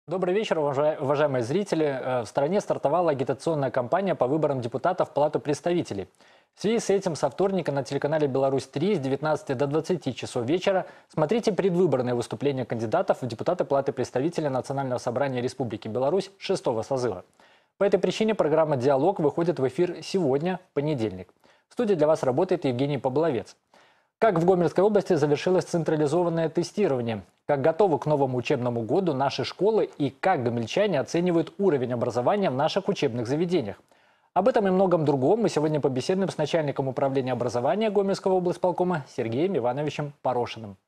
Добрый вечер, уважаемые зрители. В стране стартовала агитационная кампания по выборам депутатов в Палату представителей. В связи с этим со вторника на телеканале «Беларусь-3» с 19 до 20 часов вечера смотрите предвыборные выступления кандидатов в депутаты Палаты представителей Национального собрания Республики Беларусь 6-го созыва. По этой причине программа «Диалог» выходит в эфир сегодня, понедельник. В студии для вас работает Евгений Побловец. Как в Гомельской области завершилось централизованное тестирование? Как готовы к новому учебному году наши школы и как гомельчане оценивают уровень образования в наших учебных заведениях? Об этом и многом другом мы сегодня побеседуем с начальником управления образования Гомельского облсполкома Сергеем Ивановичем Порошиным.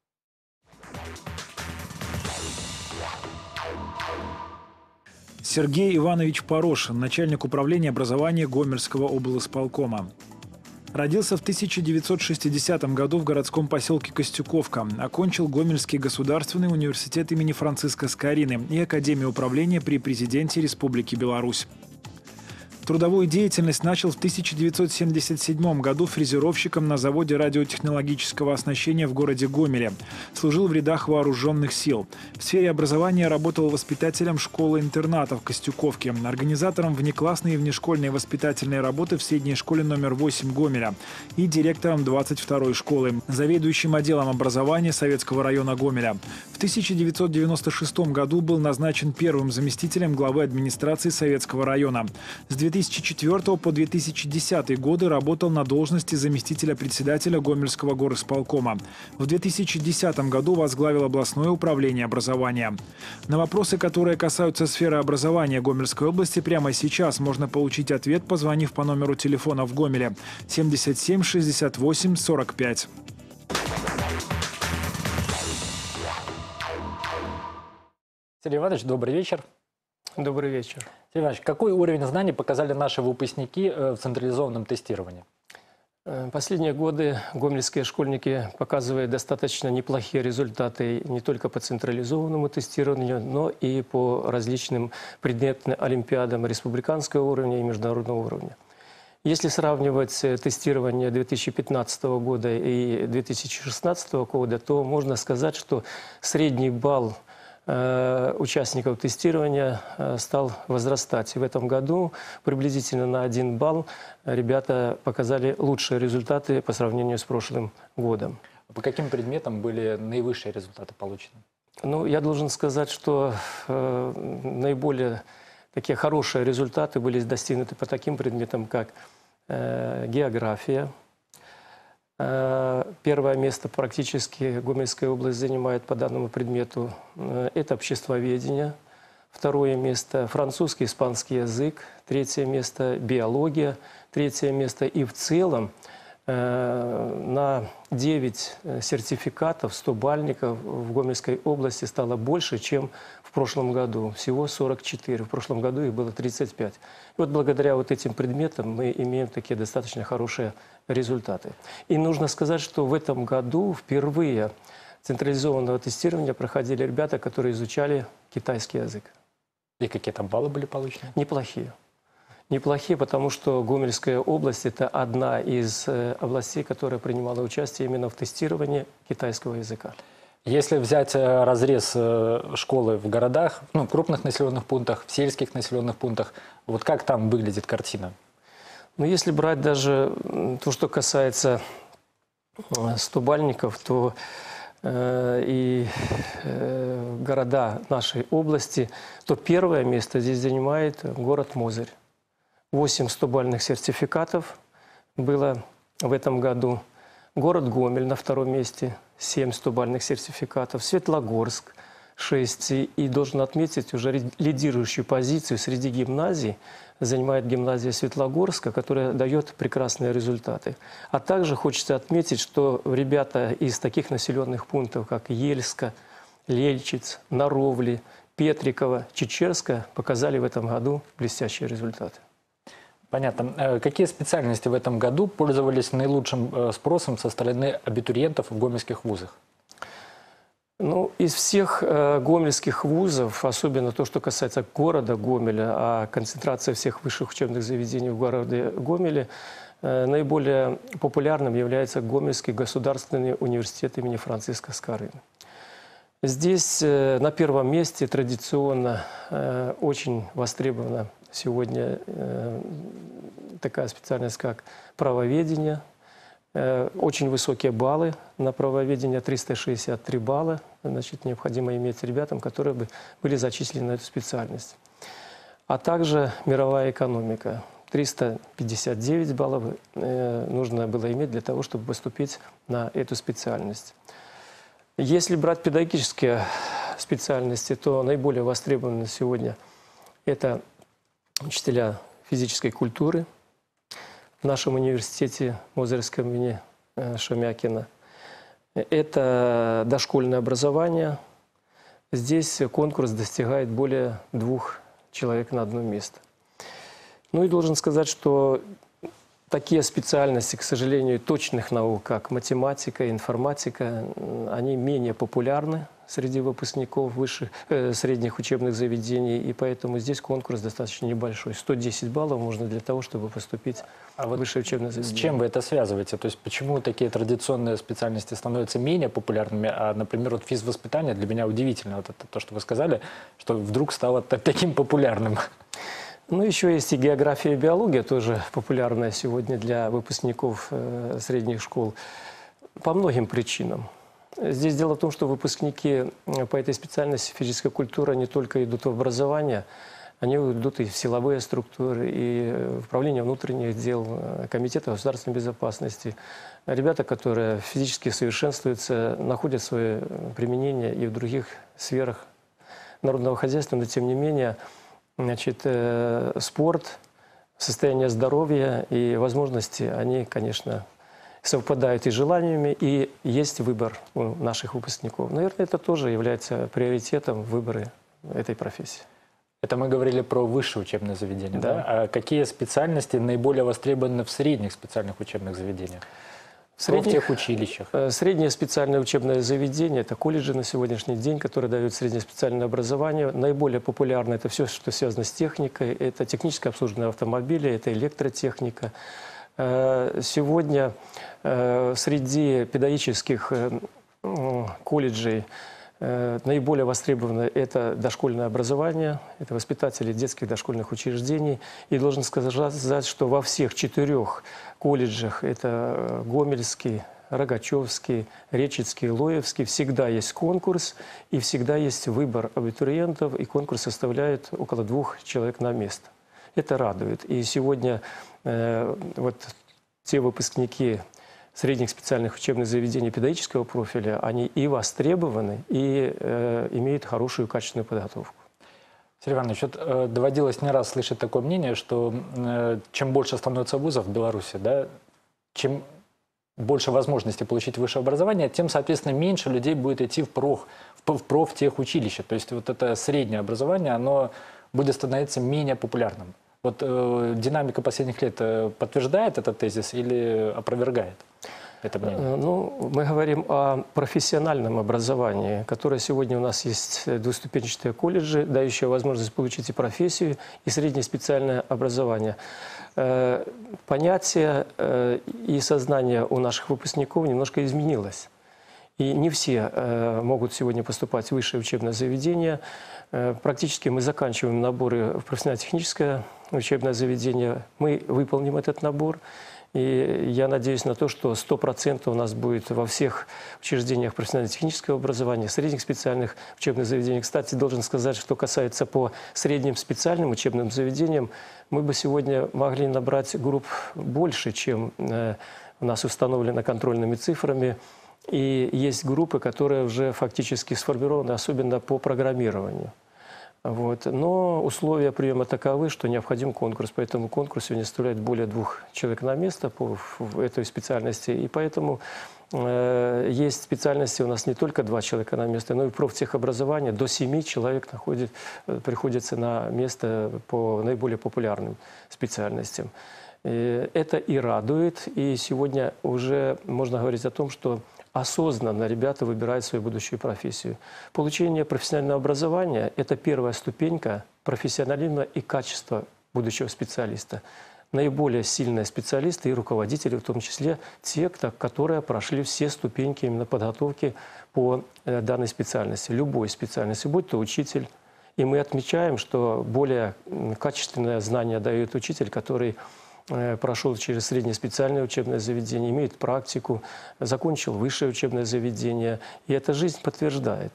Сергей Иванович Порошин, начальник управления образования Гомельского облсполкома. Родился в 1960 году в городском поселке Костюковка. Окончил Гомельский государственный университет имени Франциска Скорины и Академию управления при президенте Республики Беларусь. Трудовую деятельность начал в 1977 году фрезеровщиком на заводе радиотехнологического оснащения в городе Гомеле. Служил в рядах вооруженных сил. В сфере образования работал воспитателем школы-интерната в Костюковке, организатором внеклассной и внешкольной воспитательной работы в средней школе номер 8 Гомеля и директором 22-й школы, заведующим отделом образования Советского района Гомеля. В 1996 году был назначен первым заместителем главы администрации Советского района. С 2004 по 2010 годы работал на должности заместителя председателя Гомельского горисполкома. В 2010 году возглавил областное управление образования. На вопросы, которые касаются сферы образования Гомельской области, прямо сейчас можно получить ответ, позвонив по номеру телефона в Гомеле 77 68 45. Сергей Иванович, добрый вечер. Добрый вечер. Сергей Иванович, какой уровень знаний показали наши выпускники в централизованном тестировании? Последние годы гомельские школьники показывают достаточно неплохие результаты не только по централизованному тестированию, но и по различным предметным олимпиадам республиканского уровня и международного уровня. Если сравнивать тестирование 2015 года и 2016 года, то можно сказать, что средний балл участников тестирования стал возрастать. И в этом году приблизительно на 1 балл ребята показали лучшие результаты по сравнению с прошлым годом. По каким предметам были наивысшие результаты получены? Ну, я должен сказать, что наиболее такие хорошие результаты были достигнуты по таким предметам, как география. Первое место практически Гомельская область занимает по данному предмету. Это обществоведение. Второе место французский, испанский язык. Третье место биология. Третье место и в целом на 9 сертификатов 100-бальников в Гомельской области стало больше, чем в прошлом году. Всего 44. В прошлом году их было 35. И вот благодаря вот этим предметам мы имеем такие достаточно хорошие результаты. И нужно сказать, что в этом году впервые централизованного тестирования проходили ребята, которые изучали китайский язык. И какие там баллы были получены? Неплохие. Неплохие, потому что Гомельская область – это одна из областей, которая принимала участие именно в тестировании китайского языка. Если взять разрез школы в городах, в крупных населенных пунктах, в сельских населенных пунктах, вот как там выглядит картина? Но если брать даже то, что касается 100-бальников, то и города нашей области, то первое место здесь занимает город Мозырь. 8 100-бальных сертификатов было в этом году. Город Гомель на втором месте, 7 100-бальных сертификатов. Светлогорск, 6. И должен отметить, уже лидирующую позицию среди гимназий занимает гимназия Светлогорска, которая дает прекрасные результаты. А также хочется отметить, что ребята из таких населенных пунктов, как Ельска, Лельчиц, Наровли, Петриково, Чечерска, показали в этом году блестящие результаты. Понятно. Какие специальности в этом году пользовались наилучшим спросом со стороны абитуриентов в гомельских вузах? Ну, из всех гомельских вузов, особенно то, что касается города Гомеля, а концентрация всех высших учебных заведений в городе Гомеле, наиболее популярным является Гомельский государственный университет имени Франциска Скорины. Здесь на первом месте традиционно очень востребована сегодня такая специальность, как правоведение. Очень высокие баллы на правоведение, 363 балла. Значит, необходимо иметь ребятам, которые бы были зачислены на эту специальность. А также мировая экономика. 359 баллов нужно было иметь для того, чтобы поступить на эту специальность. Если брать педагогические специальности, то наиболее востребованы сегодня это учителя физической культуры в нашем университете Мозырском имени Шемякина. Это дошкольное образование. Здесь конкурс достигает более 2 человек на одно место. Ну и должен сказать, что такие специальности, к сожалению, точных наук, как математика, информатика, они менее популярны среди выпускников средних учебных заведений, и поэтому здесь конкурс достаточно небольшой. 110 баллов можно для того, чтобы поступить в высшее учебное заведение. С чем вы это связываете? То есть почему такие традиционные специальности становятся менее популярными, а, например, вот физвоспитание для меня удивительно, вот это то, что вы сказали, что вдруг стало таким популярным? Ну, еще есть и география и биология, тоже популярная сегодня для выпускников средних школ, по многим причинам. Здесь дело в том, что выпускники по этой специальности физическая культура не только идут в образование, они идут и в силовые структуры, и в управление внутренних дел, комитета государственной безопасности. Ребята, которые физически совершенствуются, находят свое применение и в других сферах народного хозяйства, но тем не менее, значит, спорт, состояние здоровья и возможности, они, конечно, совпадают и желаниями, и есть выбор у наших выпускников. Наверное, это тоже является приоритетом выбора этой профессии. Это мы говорили про высшее учебное заведение, Да. да? А какие специальности наиболее востребованы в средних специальных учебных заведениях? В тех училищах? Среднее специальное учебное заведение – это колледжи на сегодняшний день, которые дают среднее специальное образование. Наиболее популярно это все, что связано с техникой. Это техническое обслуживание автомобилей, это электротехника. Сегодня среди педагогических колледжей наиболее востребовано это дошкольное образование, это воспитатели детских дошкольных учреждений. И должен сказать, что во всех 4 колледжах, это Гомельский, Рогачевский, Речицкий, Лоевский, всегда есть конкурс и всегда есть выбор абитуриентов, и конкурс составляет около 2 человек на место. Это радует. И сегодня вот те выпускники средних специальных учебных заведений педагогического профиля, они и востребованы, и имеют хорошую качественную подготовку. Сергей Иванович, вот, доводилось не раз слышать такое мнение, что чем больше становится вузов в Беларуси, да, чем больше возможностей получить высшее образование, тем, соответственно, меньше людей будет идти в профтехучилище. То есть вот это среднее образование, оно будет становиться менее популярным. Вот динамика последних лет подтверждает этот тезис или опровергает это мнение? Ну, мы говорим о профессиональном образовании, которое сегодня у нас есть двуступенчатые колледжи, дающие возможность получить и профессию, и среднее специальное образование. Понятие и сознание у наших выпускников немножко изменилось. И не все могут сегодня поступать в высшее учебное заведение. Практически мы заканчиваем наборы в профессионально-техническое учебное заведение. Мы выполним этот набор. И я надеюсь на то, что 100% у нас будет во всех учреждениях профессионально-технического образования, средних специальных учебных заведениях. Кстати, должен сказать, что касается по средним специальным учебным заведениям, мы бы сегодня могли набрать групп больше, чем у нас установлено контрольными цифрами. И есть группы, которые уже фактически сформированы, особенно по программированию. Вот. Но условия приема таковы, что необходим конкурс. Поэтому конкурс сегодня составляет более 2 человек на место по этой специальности. И поэтому есть специальности у нас не только 2 человека на место, но и профтехобразование до 7 человек приходится на место по наиболее популярным специальностям. И это и радует. И сегодня уже можно говорить о том, что осознанно ребята выбирают свою будущую профессию. Получение профессионального образования – это первая ступенька профессионализма и качества будущего специалиста. наиболее сильные специалисты и руководители, в том числе те, которые прошли все ступеньки именно подготовки по данной специальности, любой специальности, будь то учитель. И мы отмечаем, что более качественное знание дает учитель, который прошел через среднее специальное учебное заведение, имеет практику, закончил высшее учебное заведение. И эта жизнь подтверждает.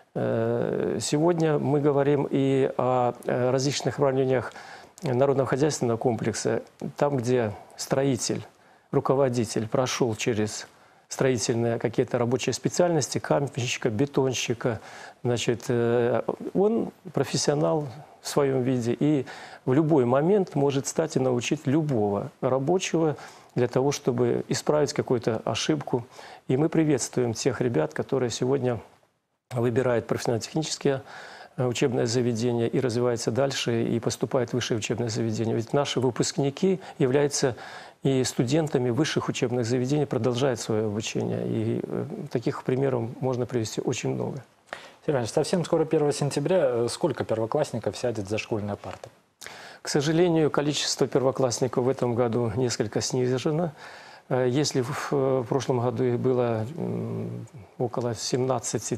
Сегодня мы говорим и о различных направлениях народно-хозяйственного комплекса, там, где строитель, руководитель прошел через строительные какие-то рабочие специальности, каменщика, бетонщика, значит, он профессионал в своем виде и в любой момент может стать и научить любого рабочего для того, чтобы исправить какую-то ошибку. И мы приветствуем тех ребят, которые сегодня выбирают профессионально-технические учебное заведение и развивается дальше, и поступает в высшее учебное заведение. Ведь наши выпускники являются и студентами высших учебных заведений, продолжают свое обучение. И таких примеров можно привести очень много. Сергей Иванович, совсем скоро 1 сентября. Сколько первоклассников сядет за школьные парты? К сожалению, количество первоклассников в этом году несколько снижено. Если в прошлом году их было около 17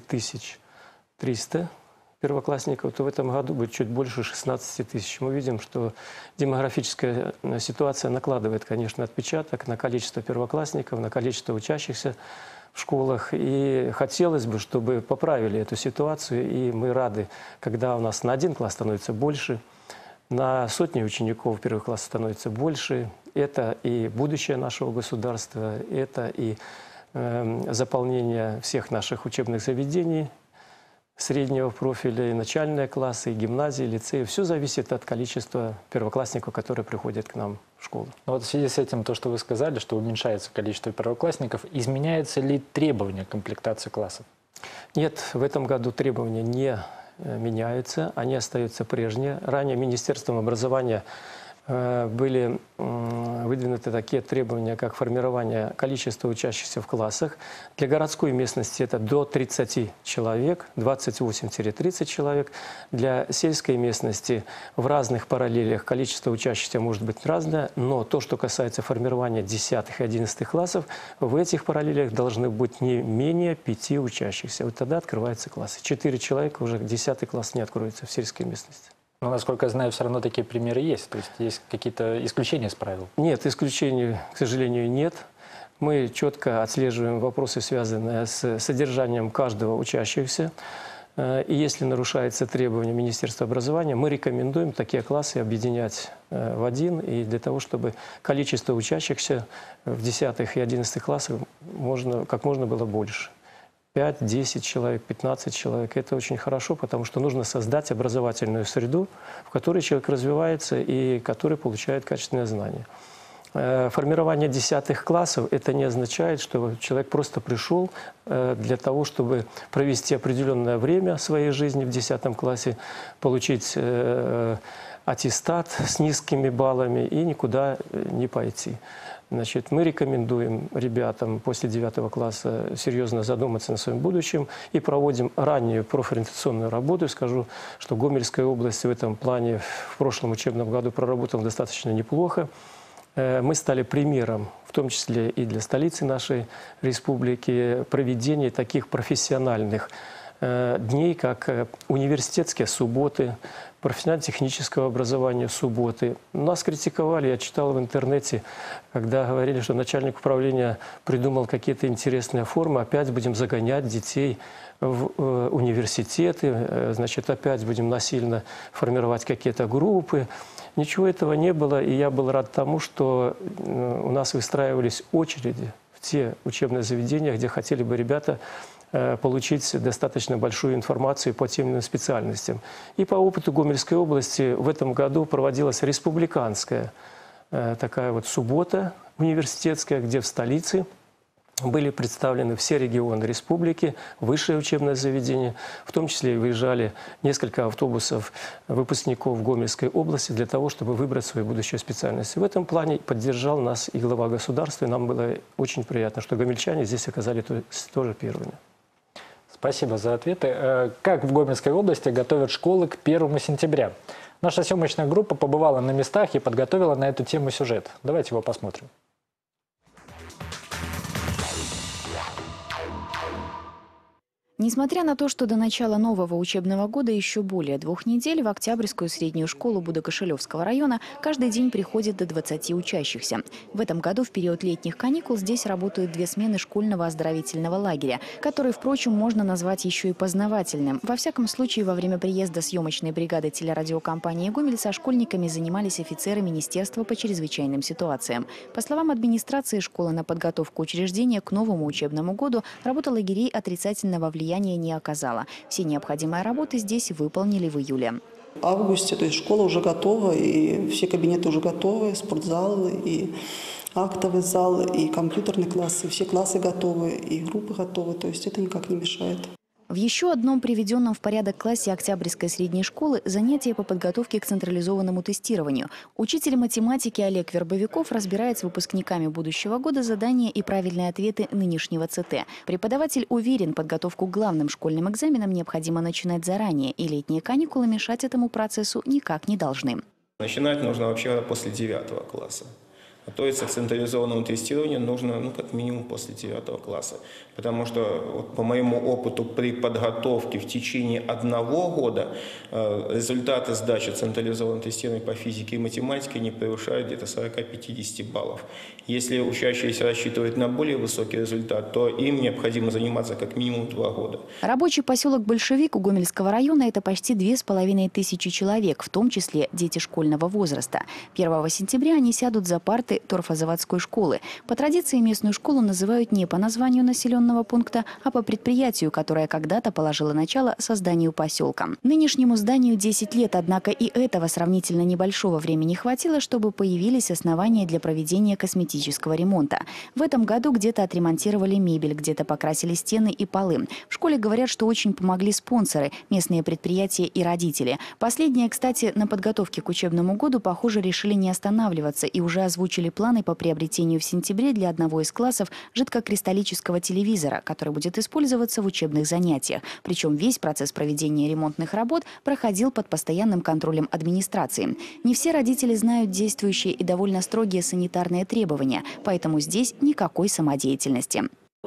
300 первоклассников, то в этом году будет чуть больше 16 тысяч. Мы видим, что демографическая ситуация накладывает, конечно, отпечаток на количество первоклассников, на количество учащихся в школах. И хотелось бы, чтобы поправили эту ситуацию. И мы рады, когда у нас на один класс становится больше, на сотни учеников первых классов становится больше. Это и будущее нашего государства, это и заполнение всех наших учебных заведений, среднего профиля, и начальные классы, и гимназии, лицеи. Все зависит от количества первоклассников, которые приходят к нам в школу. Но вот в связи с этим, то, что вы сказали, что уменьшается количество первоклассников, изменяется ли требования комплектации классов? Нет, в этом году требования не меняются, они остаются прежние. Ранее Министерством образования были выдвинуты такие требования, как формирование количества учащихся в классах. Для городской местности это до 30 человек, 28-30 человек. Для сельской местности в разных параллелях количество учащихся может быть разное, но то, что касается формирования 10 и 11 классов, в этих параллелях должны быть не менее 5 учащихся. Вот тогда открываются классы. 4 человека уже 10 класс не откроется в сельской местности. Но, насколько я знаю, все равно такие примеры есть. То есть есть какие-то исключения из правил? Нет, исключений, к сожалению, нет. Мы четко отслеживаем вопросы, связанные с содержанием каждого учащегося. И если нарушается требование Министерства образования, мы рекомендуем такие классы объединять в один. И для того, чтобы количество учащихся в 10 и 11 классах как можно было больше. 5, 10 человек, 15 человек. Это очень хорошо, потому что нужно создать образовательную среду, в которой человек развивается и который получает качественные знания. Формирование 10 классов – это не означает, что человек просто пришел для того, чтобы провести определенное время своей жизни в 10 классе, получить аттестат с низкими баллами и никуда не пойти. Значит, мы рекомендуем ребятам после 9 класса серьезно задуматься на своем будущем и проводим раннюю профориентационную работу. Скажу, что Гомельская область в этом плане в прошлом учебном году проработала достаточно неплохо. Мы стали примером, в том числе и для столицы нашей республики, проведения таких профессиональных дней, как университетские субботы, профессионально-технического образования субботы. Нас критиковали, я читал в интернете, когда говорили, что начальник управления придумал какие-то интересные формы, опять будем загонять детей в университеты, значит, опять будем насильно формировать какие-то группы. Ничего этого не было, и я был рад тому, что у нас выстраивались очереди в те учебные заведения, где хотели бы ребята получить достаточно большую информацию по тем или иным специальностям. И по опыту Гомельской области в этом году проводилась республиканская такая вот суббота университетская, где в столице были представлены все регионы республики, высшее учебное заведение. В том числе выезжали несколько автобусов выпускников Гомельской области для того, чтобы выбрать свою будущую специальность. В этом плане поддержал нас и глава государства, и нам было очень приятно, что гомельчане здесь оказались тоже первыми. Спасибо за ответы. Как в Гомельской области готовят школы к 1 сентября? Наша съемочная группа побывала на местах и подготовила на эту тему сюжет. Давайте его посмотрим. Несмотря на то, что до начала нового учебного года еще более 2 недель, в Октябрьскую среднюю школу Будокошелевского района каждый день приходит до 20 учащихся. В этом году в период летних каникул здесь работают 2 смены школьного оздоровительного лагеря, который, впрочем, можно назвать еще и познавательным. Во всяком случае, во время приезда съемочной бригады телерадиокомпании «Гомель» со школьниками занимались офицеры Министерства по чрезвычайным ситуациям. По словам администрации школы, на подготовку учреждения к новому учебному году работа лагерей отрицательного влияния не оказала. Все необходимые работы здесь выполнили в июле. В августе, то есть школа уже готова, и все кабинеты уже готовы, спортзал, и актовый зал, и компьютерный класс, и все классы готовы, и группы готовы, то есть это никак не мешает. В еще одном приведенном в порядок классе Октябрьской средней школы занятия по подготовке к централизованному тестированию. Учитель математики Олег Вербовиков разбирает с выпускниками будущего года задания и правильные ответы нынешнего ЦТ. Преподаватель уверен, подготовку к главным школьным экзаменам необходимо начинать заранее, и летние каникулы мешать этому процессу никак не должны. Начинать нужно вообще после 9 класса. Готовиться к централизованному тестированию нужно как минимум после 9 класса. Потому что, по моему опыту, при подготовке в течение 1 года результаты сдачи централизованного тестирования по физике и математике не превышают где-то 40-50 баллов. Если учащиеся рассчитывают на более высокий результат, то им необходимо заниматься как минимум 2 года. Рабочий поселок Большевик у Гомельского района – это почти 2500 человек, в том числе дети школьного возраста. 1 сентября они сядут за парты торфозаводской школы. По традиции местную школу называют не по названию населенного пункта, а по предприятию, которое когда-то положило начало созданию поселка. Нынешнему зданию 10 лет, однако и этого сравнительно небольшого времени хватило, чтобы появились основания для проведения косметического ремонта. В этом году где-то отремонтировали мебель, где-то покрасили стены и полы. В школе говорят, что очень помогли спонсоры, местные предприятия и родители. Последние, кстати, на подготовке к учебному году, похоже, решили не останавливаться и уже озвучили планы по приобретению в сентябре для одного из классов жидкокристаллического телевизора, который будет использоваться в учебных занятиях. Причем весь процесс проведения ремонтных работ проходил под постоянным контролем администрации. Не все родители знают действующие и довольно строгие санитарные требования, поэтому здесь никакой самодеятельности.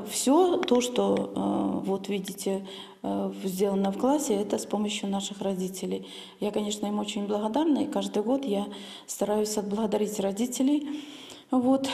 Все то, что вот видите, сделано в классе, это с помощью наших родителей. Я, конечно, им очень благодарна, и каждый год я стараюсь отблагодарить родителей. Вот.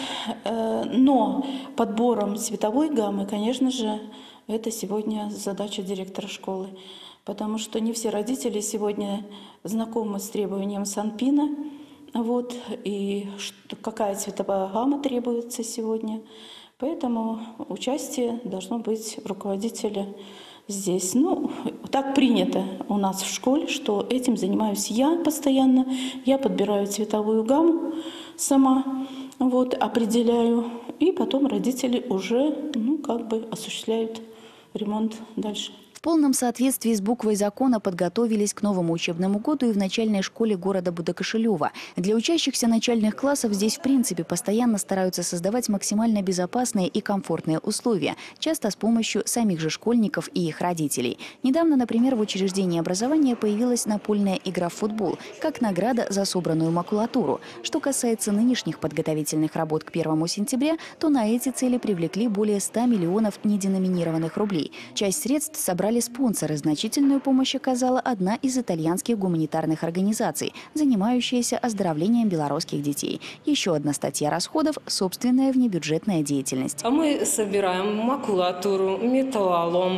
Но подбором цветовой гаммы, конечно же, это сегодня задача директора школы. Потому что не все родители сегодня знакомы с требованием Санпина. Вот, и какая цветовая гамма требуется сегодня. Поэтому участие должно быть руководителя здесь. Ну, так принято у нас в школе, что этим занимаюсь я постоянно. Я подбираю цветовую гамму сама, вот, определяю. И потом родители уже, осуществляют ремонт дальше. В полном соответствии с буквой закона подготовились к новому учебному году и в начальной школе города Будокошелева. Для учащихся начальных классов здесь в принципе постоянно стараются создавать максимально безопасные и комфортные условия, часто с помощью самих же школьников и их родителей. Недавно, например, в учреждении образования появилась напольная игра в футбол, как награда за собранную макулатуру. Что касается нынешних подготовительных работ к 1 сентября, то на эти цели привлекли более 100 миллионов неденоминированных рублей. Часть средств собрали спонсоры. Значительную помощь оказала одна из итальянских гуманитарных организаций, занимающаяся оздоровлением белорусских детей. Еще одна статья расходов – собственная внебюджетная деятельность. Мы собираем макулатуру, металлолом.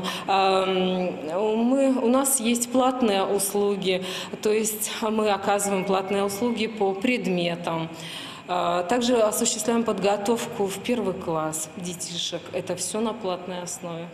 У нас есть платные услуги, то есть мы оказываем платные услуги по предметам. Также осуществляем подготовку в 1 класс детишек. Это все на платной основе.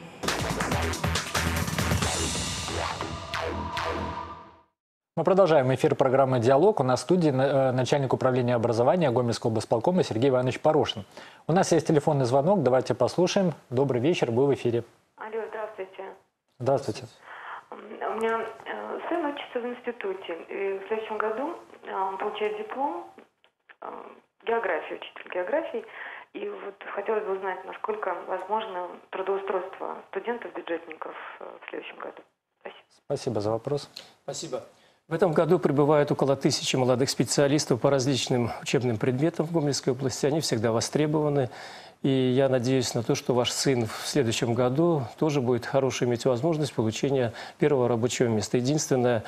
Мы продолжаем эфир программы «Диалог». У нас в студии начальник управления образования Гомельского облсполкома Сергей Иванович Порошин. У нас есть телефонный звонок, давайте послушаем. Добрый вечер, вы в эфире. Алло, здравствуйте. Здравствуйте. У меня сын учится в институте, и в следующем году он получает диплом географии, учитель географии. И вот хотелось бы узнать, насколько возможно трудоустройство студентов-бюджетников в следующем году. Спасибо. Спасибо за вопрос. Спасибо. В этом году прибывает около 1000 молодых специалистов по различным учебным предметам в Гомельской области. Они всегда востребованы. И я надеюсь на то, что ваш сын в следующем году тоже будет хорошей иметь возможность получения первого рабочего места. Единственное,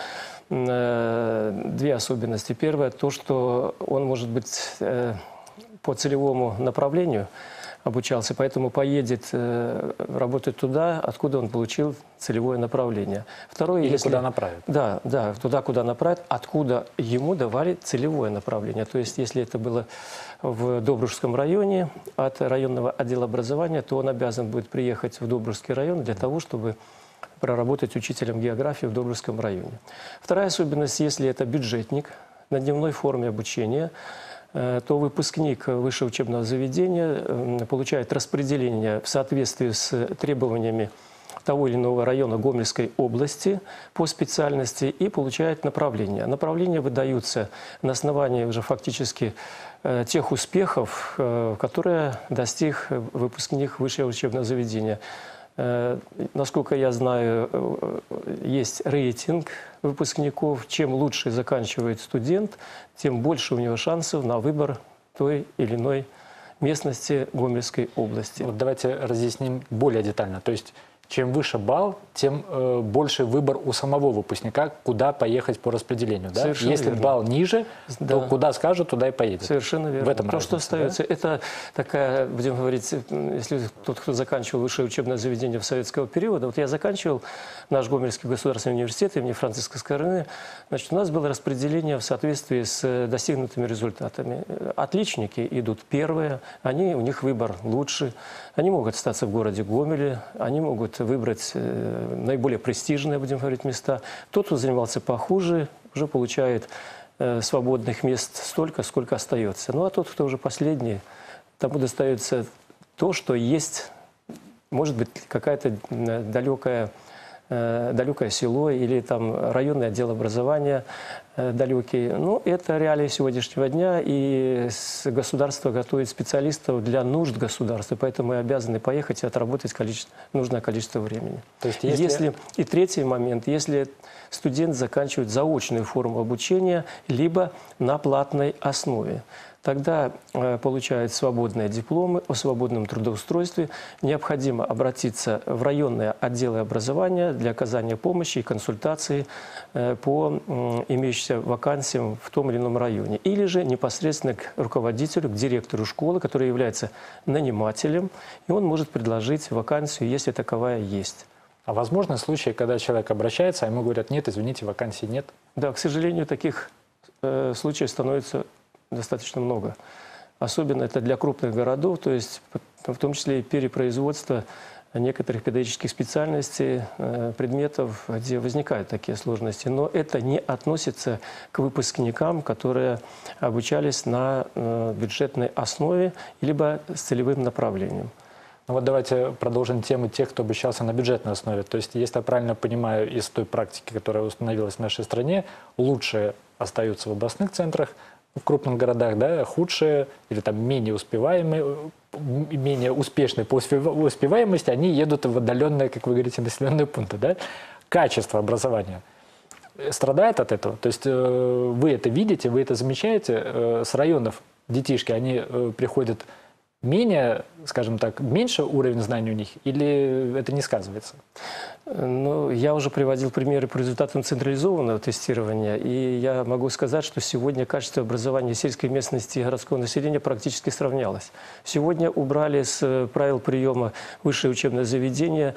две особенности. Первое, то, что он может быть по целевому направлению обучался, поэтому поедет работать туда, откуда он получил целевое направление. Второе, или куда направят. Да, туда, куда направят, откуда ему давали целевое направление. То есть, если это было в Добружском районе от районного отдела образования, то он обязан будет приехать в Добружский район для того, чтобы проработать учителем географии в Добружском районе. Вторая особенность, если это бюджетник на дневной форме обучения, то выпускник высшего учебного заведения получает распределение в соответствии с требованиями того или иного района Гомельской области по специальности и получает направления. Направления выдаются на основании уже фактически тех успехов, которые достиг выпускник высшего учебного заведения. Насколько я знаю, есть рейтинг выпускников. Чем лучше заканчивает студент, тем больше у него шансов на выбор той или иной местности Гомельской области. Вот давайте разъясним более детально. То есть, чем выше балл, тем больше выбор у самого выпускника, куда поехать по распределению. Да? Если верно. Балл ниже, то куда скажут, туда и поедет. Совершенно верно. В этом то, что остается, да? это такая, будем говорить, если тот, кто заканчивал высшее учебное заведение в советского периода, вот я заканчивал наш Гомельский государственный университет имени Франциска Скорины, значит, у нас было распределение в соответствии с достигнутыми результатами. Отличники идут первые, у них выбор лучше, они могут остаться в городе Гомеле, они могут выбрать наиболее престижные, будем говорить, места. Тот, кто занимался похуже, уже получает свободных мест столько, сколько остается. Ну а тот, кто уже последний, тому достается то, что есть, может быть, какая-то далекое село или там районный отдел образования далекий. Но это реалии сегодняшнего дня, и государство готовит специалистов для нужд государства, поэтому мы обязаны поехать и отработать нужное количество времени. То есть, И третий момент, если студент заканчивает заочную форму обучения, либо на платной основе, тогда получают свободные дипломы о свободном трудоустройстве. Необходимо обратиться в районные отделы образования для оказания помощи и консультации по имеющимся вакансиям в том или ином районе. Или же непосредственно к руководителю, к директору школы, который является нанимателем, и он может предложить вакансию, если таковая есть. А возможны случаи, когда человек обращается, а ему говорят: нет, извините, вакансий нет? Да, к сожалению, таких случаев становится достаточно много. Особенно это для крупных городов, то есть в том числе и перепроизводство некоторых педагогических специальностей, предметов, где возникают такие сложности. Но это не относится к выпускникам, которые обучались на бюджетной основе, либо с целевым направлением. Ну вот давайте продолжим тему тех, кто обучался на бюджетной основе. То есть, если я правильно понимаю, из той практики, которая установилась в нашей стране, лучшие остаются в областных центрах, в крупных городах, да, худшие или там менее успеваемые, менее успешные по успеваемости, они едут в отдаленные, как вы говорите, населенные пункты. Да? Качество образования страдает от этого? То есть вы это видите, вы это замечаете? С районов детишки, они приходят менее, скажем так, меньше уровень знаний у них, или это не сказывается? Ну, я уже приводил примеры по результатам централизованного тестирования, и я могу сказать, что сегодня качество образования сельской местности и городского населения практически сравнялось. Сегодня убрали с правил приема высшее учебное заведение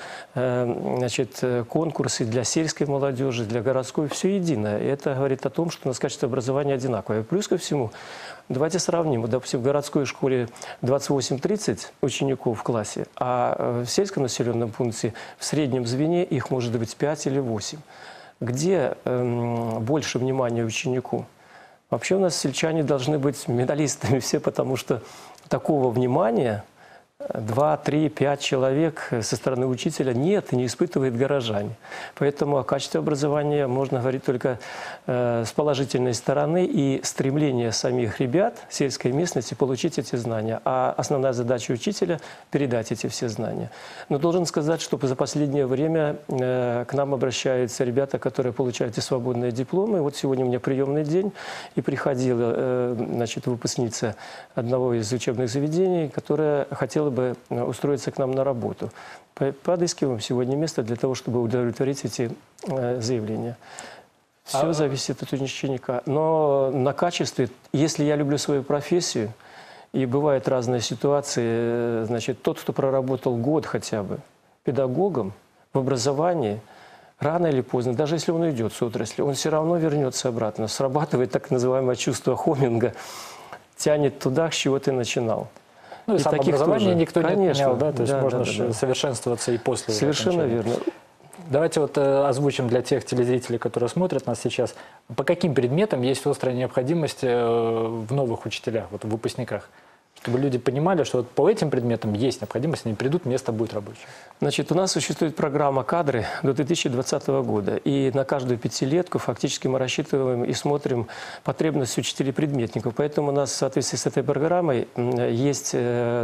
конкурсы для сельской молодежи, для городской, все единое. И это говорит о том, что у нас качество образования одинаковое. Плюс ко всему, давайте сравним. Допустим, в городской школе 28-30 учеников в классе, а в сельском населенном пункте в среднем звене их может быть 5 или 8. Где больше внимания ученику? Вообще у нас сельчане должны быть медалистами все, потому что такого внимания 2, 3, 5 человек со стороны учителя нет и не испытывает горожане. Поэтому о качестве образования можно говорить только с положительной стороны и стремление самих ребят сельской местности получить эти знания. А основная задача учителя – передать эти все знания. Но должен сказать, что за последнее время к нам обращаются ребята, которые получают и свободные дипломы. Вот сегодня у меня приемный день, и приходила выпускница одного из учебных заведений, которая хотела бы устроиться к нам на работу. Подыскиваем сегодня место для того, чтобы удовлетворить эти заявления. Все зависит от ученика. Но на качестве, если я люблю свою профессию, и бывают разные ситуации, значит, тот, кто проработал год хотя бы педагогом в образовании, рано или поздно, даже если он уйдет с отрасли, он все равно вернется обратно. Срабатывает так называемое чувство Хоминга, тянет туда, с чего ты начинал. Ну и самообразование никто не отменял, да? То есть да, можно да. совершенствоваться и после. Совершенно верно. Давайте вот озвучим для тех телезрителей, которые смотрят нас сейчас, по каким предметам есть острая необходимость в новых учителях, вот в выпускниках, чтобы люди понимали, что вот по этим предметам есть необходимость, они придут, место будет рабочее. Значит, у нас существует программа «Кадры» до 2020 года. И на каждую пятилетку фактически мы рассчитываем и смотрим потребность учителей-предметников. Поэтому у нас в соответствии с этой программой есть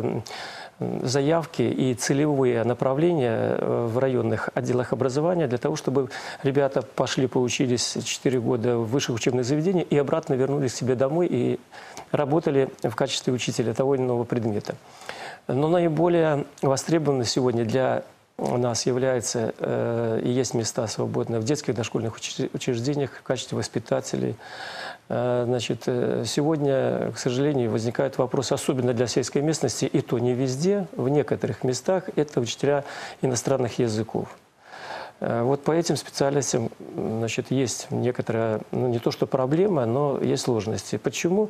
заявки и целевые направления в районных отделах образования для того, чтобы ребята пошли, поучились 4 года в высших учебных заведениях и обратно вернулись к себе домой и работали в качестве учителя того или иного предмета. Но наиболее востребованным сегодня для нас является и есть места свободные в детских дошкольных учреждениях в качестве воспитателей. Значит, сегодня, к сожалению, возникает вопрос, особенно для сельской местности, и то не везде, в некоторых местах, это учителя иностранных языков. Вот по этим специальностям, значит, есть некоторая, ну, не то что проблема, но есть сложности. Почему?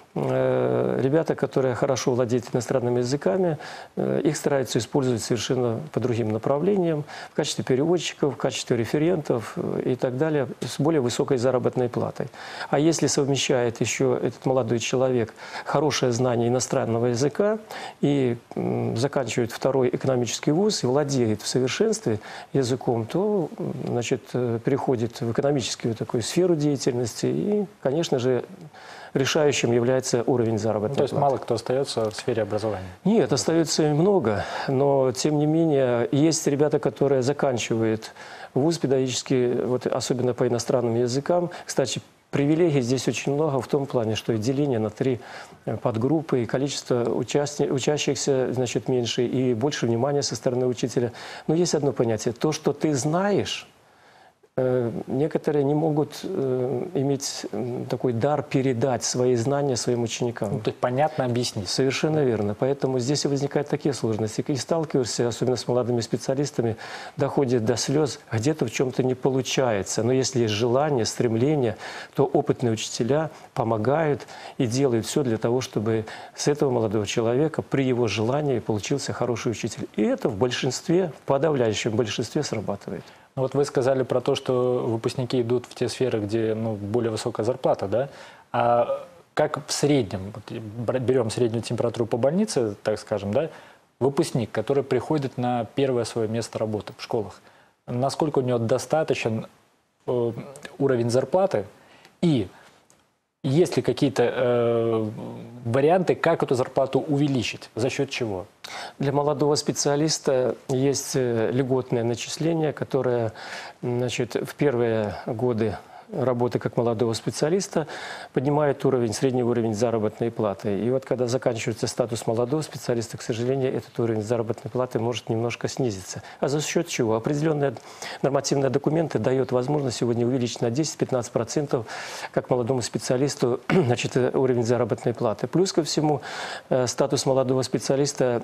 Ребята, которые хорошо владеют иностранными языками, их стараются использовать совершенно по другим направлениям, в качестве переводчиков, в качестве референтов и так далее, с более высокой заработной платой. А если совмещает еще этот молодой человек хорошее знание иностранного языка и заканчивает второй экономический вуз и владеет в совершенстве языком, то, значит, переходит в экономическую такую сферу деятельности и, конечно же, решающим является уровень заработной платы. То есть мало кто остается в сфере образования? Нет, остается много, но тем не менее есть ребята, которые заканчивают вуз педагогический, вот, особенно по иностранным языкам. Кстати, привилегий здесь очень много в том плане, что и деление на 3 подгруппы, и количество учащихся, значит, меньше, и больше внимания со стороны учителя. Но есть одно понятие. То, что ты знаешь, некоторые не могут иметь такой дар передать свои знания своим ученикам. Ну, то есть понятно объяснить. Совершенно верно. Поэтому здесь и возникают такие сложности. И сталкиваешься, особенно с молодыми специалистами, доходит до слез, где-то в чем-то не получается. Но если есть желание, стремление, то опытные учителя помогают и делают все для того, чтобы с этого молодого человека при его желании получился хороший учитель. И это в большинстве, в подавляющем большинстве срабатывает. Ну, вот вы сказали про то, что выпускники идут в те сферы, где, ну, более высокая зарплата, да? А как в среднем, вот берем среднюю температуру по больнице, так скажем, да, выпускник, который приходит на первое свое место работы в школах, насколько у него достаточен уровень зарплаты и есть ли какие-то варианты, как эту зарплату увеличить, за счет чего? Для молодого специалиста есть льготное начисление, которое, значит, в первые годы работы как молодого специалиста поднимает средний уровень заработной платы. И вот когда заканчивается статус молодого специалиста, к сожалению, этот уровень заработной платы может немножко снизиться. А за счет чего? Определенные нормативные документы дают возможность сегодня увеличить на 10-15% как молодому специалисту, значит, уровень заработной платы. Плюс ко всему статус молодого специалиста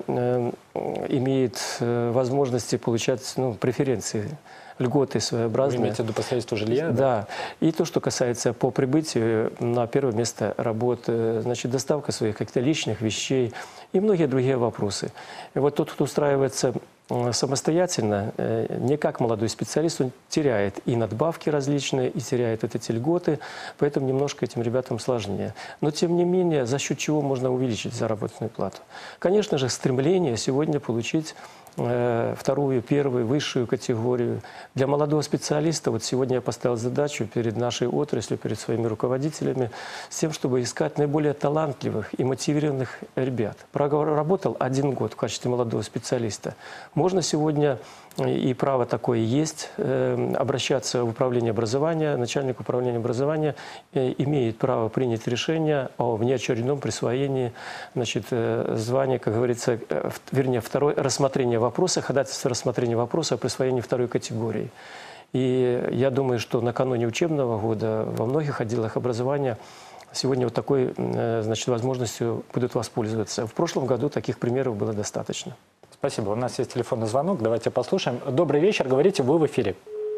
имеет возможности получать, ну, преференции, льготы своеобразные. Вы имеете в виду по строительству жилья? Да. И то, что касается по прибытию на первое место работы, значит, доставка своих каких-то личных вещей и многие другие вопросы. И вот тот, кто устраивается самостоятельно, не как молодой специалист, он теряет и надбавки различные, и теряет вот эти льготы, поэтому немножко этим ребятам сложнее. Но, тем не менее, за счет чего можно увеличить заработную плату? Конечно же, стремление сегодня получить вторую, первую, высшую категорию. Для молодого специалиста вот сегодня я поставил задачу перед нашей отраслью, перед своими руководителями, с тем, чтобы искать наиболее талантливых и мотивированных ребят. Проработал 1 год в качестве молодого специалиста. Можно сегодня, и право такое есть, обращаться в управление образования. Начальник управления образования имеет право принять решение о внеочередном присвоении, значит, звания, как говорится, вернее, второе рассмотрение вопроса, ходатайство рассмотрения вопроса о присвоении 2-й категории. И я думаю, что накануне учебного года во многих отделах образования сегодня вот такой, значит, возможностью будут воспользоваться. В прошлом году таких примеров было достаточно. Спасибо. У нас есть телефонный звонок. Давайте послушаем. Добрый вечер. Говорите, вы в эфире.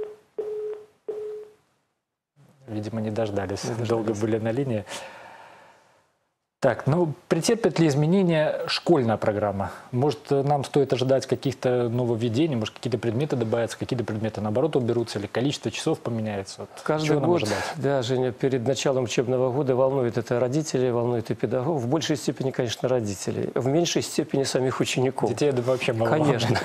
Видимо, не дождались. Долго были на линии. Так, ну, претерпит ли изменения школьная программа? Может, нам стоит ожидать каких-то нововведений, может, какие-то предметы добавятся, какие-то предметы, наоборот, уберутся, или количество часов поменяется? Вот, каждый год, да, Женя, перед началом учебного года волнует это родителей, волнует и педагогов. В большей степени, конечно, родителей. В меньшей степени самих учеников. Детей, я думаю, вообще мало. Конечно.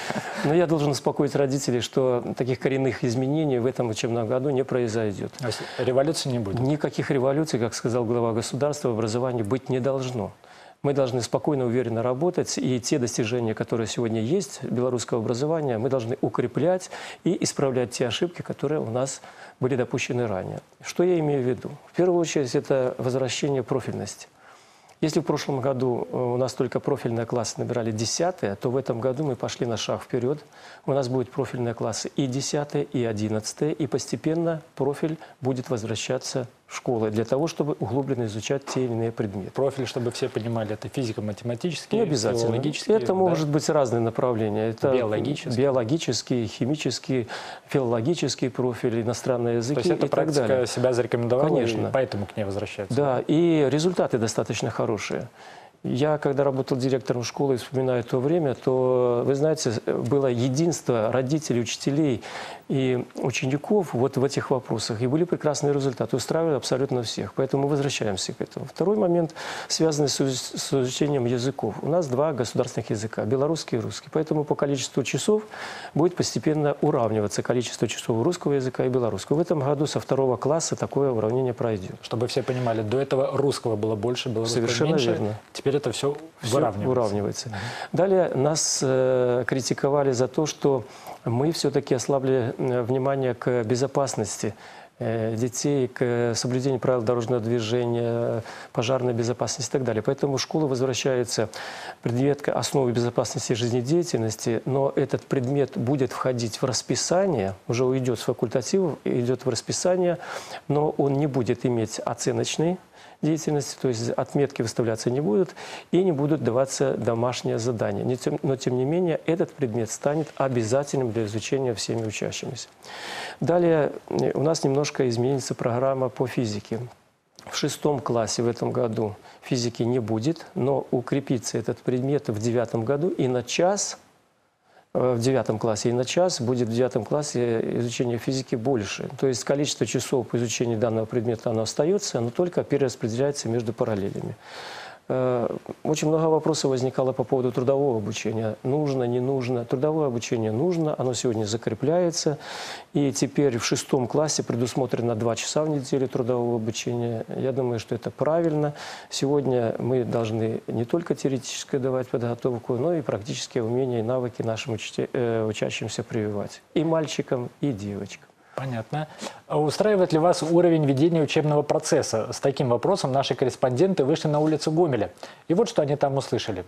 Но я должен успокоить родителей, что таких коренных изменений в этом учебном году не произойдет. Революции не будет? Никаких революций, как сказал глава государства, в образовании быть не должно. Мы должны спокойно, уверенно работать, и те достижения, которые сегодня есть белорусского образования, мы должны укреплять и исправлять те ошибки, которые у нас были допущены ранее. Что я имею в виду? В первую очередь, это возвращение профильности. Если в прошлом году у нас только профильные классы набирали 10-е, то в этом году мы пошли на шаг вперед. У нас будут профильные классы и 10-е, и 11-е, и постепенно профиль будет возвращаться в школы для того, чтобы углубленно изучать те или иные предметы. Профиль, чтобы все понимали, это физико-математический, не обязательно. филологический? Это может быть разные направления. Это биологический, химический, филологический профиль, иностранные языки. То есть эта практика себя зарекомендовала, конечно, и поэтому к ней возвращается? Да, и результаты достаточно хорошие. Я, когда работал директором школы и вспоминаю то время, то, вы знаете, было единство родителей, учителей и учеников вот в этих вопросах. И были прекрасные результаты, устраивали абсолютно всех. Поэтому мы возвращаемся к этому. Второй момент, связанный с изучением языков. У нас 2 государственных языка, белорусский и русский. Поэтому по количеству часов будет постепенно уравниваться количество часов русского языка и белорусского. В этом году со 2 класса такое уравнение пройдет. Чтобы все понимали, до этого русского было больше, белорусского меньше. Совершенно верно. Теперь это все выравнивается. Далее нас критиковали за то, что мы все-таки ослабили внимание к безопасности детей, к соблюдению правил дорожного движения, пожарной безопасности и так далее. Поэтому в школу возвращается предмет основы безопасности жизнедеятельности, но этот предмет будет входить в расписание, уже уйдет с факультативов, идет в расписание, но он не будет иметь оценочной деятельности, то есть отметки выставляться не будут и не будут даваться домашние задания. Но, тем не менее, этот предмет станет обязательным для изучения всеми учащимися. Далее у нас немножко изменится программа по физике. В 6 классе в этом году физики не будет, но укрепится этот предмет в 9 году и на час, в 9 классе и на час будет в 9 классе изучение физики больше. То есть количество часов по изучению данного предмета оно остается, но только перераспределяется между параллелями. Очень много вопросов возникало по поводу трудового обучения. Нужно, не нужно. Трудовое обучение нужно, оно сегодня закрепляется. И теперь в 6 классе предусмотрено 2 часа в неделю трудового обучения. Я думаю, что это правильно. Сегодня мы должны не только теоретически давать подготовку, но и практические умения и навыки нашим учащимся прививать. И мальчикам, и девочкам. Понятно. Устраивает ли вас уровень ведения учебного процесса? С таким вопросом наши корреспонденты вышли на улицу Гомеля. И вот что они там услышали.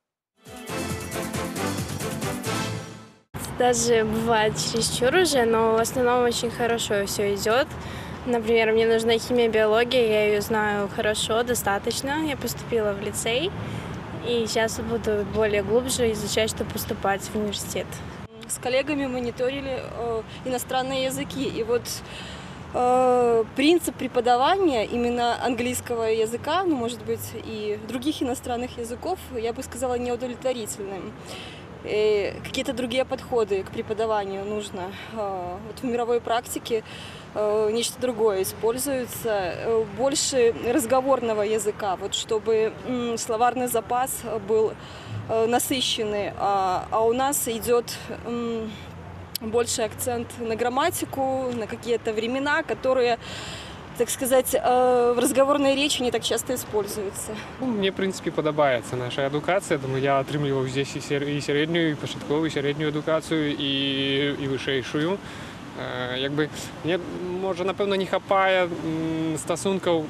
Даже бывает чересчур уже, но в основном очень хорошо все идет. Например, мне нужна химия, биология, я ее знаю хорошо, достаточно. Я поступила в лицей, и сейчас буду более глубже изучать, чтобы поступать в университет. С коллегами мониторили иностранные языки. И вот принцип преподавания именно английского языка, ну, может быть, и других иностранных языков, я бы сказала, неудовлетворительным. И какие-то другие подходы к преподаванию нужно. Вот в мировой практике нечто другое используется, больше разговорного языка, вот чтобы словарный запас был насыщенный, а у нас идет больше акцент на грамматику, на какие-то времена, которые, так сказать, в разговорной речи не так часто используются. Мне, в принципе, подобається наша едукація, тому я отримував здесь і середню, і початкову, і середню едукацію, і вищейшую. Якби, мені, може, напевно, не хапає стосунків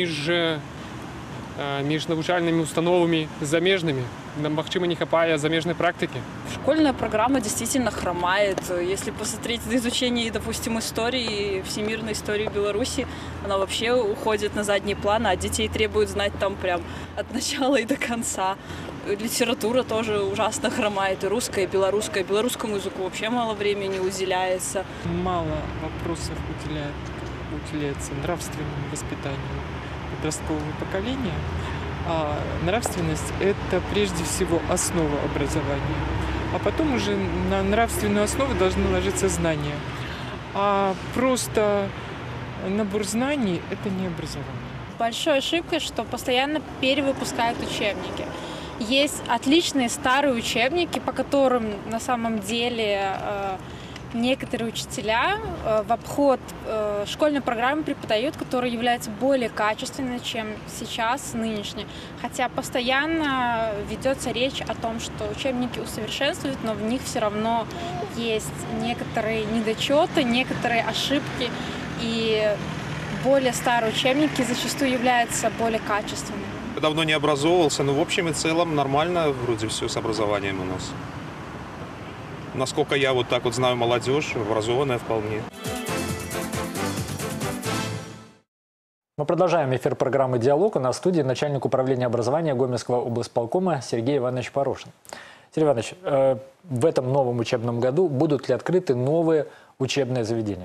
між навчальними установами заміжними. Махчима не хапая замежной практики. Школьная программа действительно хромает. Если посмотреть на изучение, допустим, истории, всемирной истории Беларуси, она вообще уходит на задний план, а детей требуют знать там прям от начала и до конца. Литература тоже ужасно хромает, и русская, и белорусская. Белорусскому языку вообще мало времени уделяется. Мало вопросов уделяется нравственному воспитанию подросткового поколения. А нравственность – это прежде всего основа образования. А потом уже на нравственную основу должны ложиться знания. А просто набор знаний – это не образование. Большой ошибкой, что постоянно перевыпускают учебники. Есть отличные старые учебники, по которым на самом деле некоторые учителя в обход школьной программы преподают, которая является более качественной, чем сейчас, нынешняя. Хотя постоянно ведется речь о том, что учебники усовершенствуют, но в них все равно есть некоторые недочеты, некоторые ошибки. И более старые учебники зачастую являются более качественными. Давно не образовывался, но в общем и целом нормально вроде все с образованием у нас. Насколько я вот так вот знаю молодежь, образованная вполне. Мы продолжаем эфир программы «Диалог». У нас в студии начальник управления образования Гомельского облсполкома Сергей Иванович Порошин. Сергей Иванович, в этом новом учебном году будут ли открыты новые учебные заведения?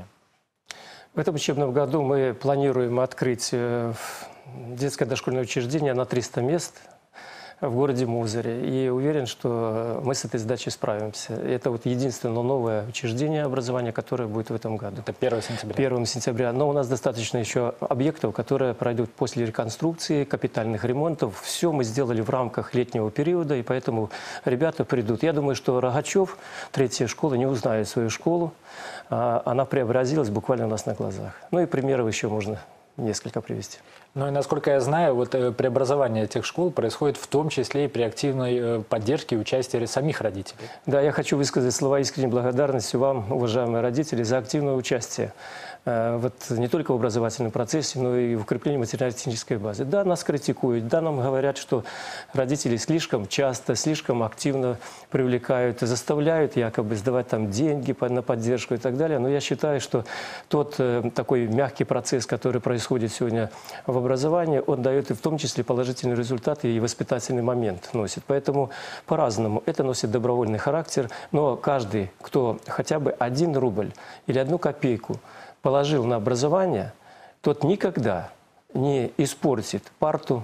В этом учебном году мы планируем открыть детское дошкольное учреждение на 300 мест в городе Музыре. И уверен, что мы с этой задачей справимся. Это вот единственное новое учреждение образования, которое будет в этом году. Это 1 сентября. 1 сентября. Но у нас достаточно еще объектов, которые пройдут после реконструкции, капитальных ремонтов. Все мы сделали в рамках летнего периода, и поэтому ребята придут. Я думаю, что Рогачев, 3-я школа, не узнает свою школу. Она преобразилась буквально у нас на глазах. Ну и примеров еще можно несколько привести. Ну и насколько я знаю, вот преобразование этих школ происходит в том числе и при активной поддержке и участии самих родителей. Да, я хочу высказать слова искренней благодарности вам, уважаемые родители, за активное участие. Вот не только в образовательном процессе, но и в укреплении материально-технической базы. Да, нас критикуют, да, нам говорят, что родители слишком часто, слишком активно привлекают, заставляют якобы сдавать там деньги на поддержку и так далее. Но я считаю, что тот такой мягкий процесс, который происходит сегодня в образовании, он дает и в том числе положительные результаты и воспитательный момент носит. Поэтому по-разному это носит добровольный характер, но каждый, кто хотя бы 1 рубль или 1 копейку положил на образование, тот никогда не испортит парту,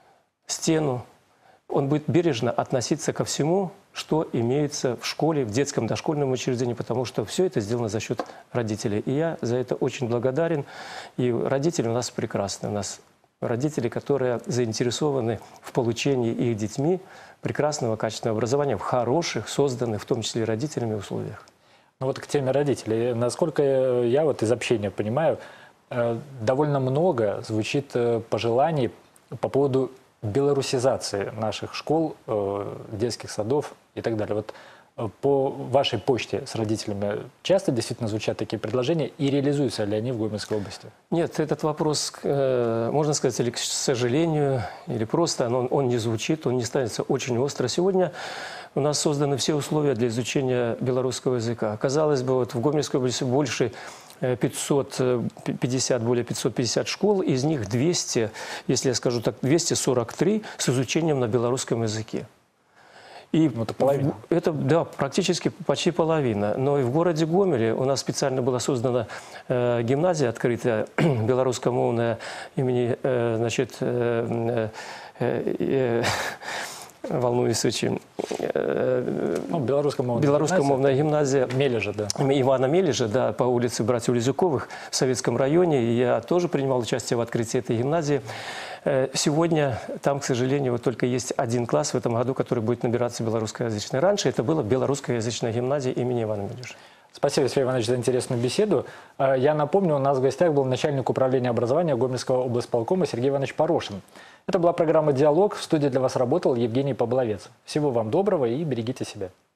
стену. Он будет бережно относиться ко всему, что имеется в школе, в детском дошкольном учреждении, потому что все это сделано за счет родителей. И я за это очень благодарен. И родители у нас прекрасные. У нас родители, которые заинтересованы в получении их детьми прекрасного, качественного образования в хороших, созданных, в том числе и родителями, условиях. Ну вот к теме родителей. Насколько я вот из общения понимаю, довольно много звучит пожеланий по поводу белорусизации наших школ, детских садов и так далее. Вот по вашей почте с родителями часто действительно звучат такие предложения, и реализуются ли они в Гомельской области? Нет, этот вопрос, можно сказать, или к сожалению, или просто он не звучит, он не ставится очень остро. Сегодня у нас созданы все условия для изучения белорусского языка. Казалось бы, вот в Гомельской области больше 550, более 550 школ, из них 200, если я скажу так, 243 с изучением на белорусском языке. И это половина. Это, да, практически почти половина. Но и в городе Гомеле у нас специально была создана гимназия открытая, белорусскомовная имени, значит, волнуюсь очень. Белорусская мовная гимназия. Мележа, да. Ивана Мележа, да, по улице Братьев Лизюковых в Советском районе. И я тоже принимал участие в открытии этой гимназии. Сегодня там, к сожалению, вот только есть один класс в этом году, который будет набираться белорусскоязычный. Раньше это была белорусскоязычная гимназия имени Ивана Мележа. Спасибо, Сергей Иванович, за интересную беседу. Я напомню, у нас в гостях был начальник управления образования Гомельского облсполкома Сергей Иванович Порошин. Это была программа «Диалог». В студии для вас работал Евгений Побловец. Всего вам доброго и берегите себя.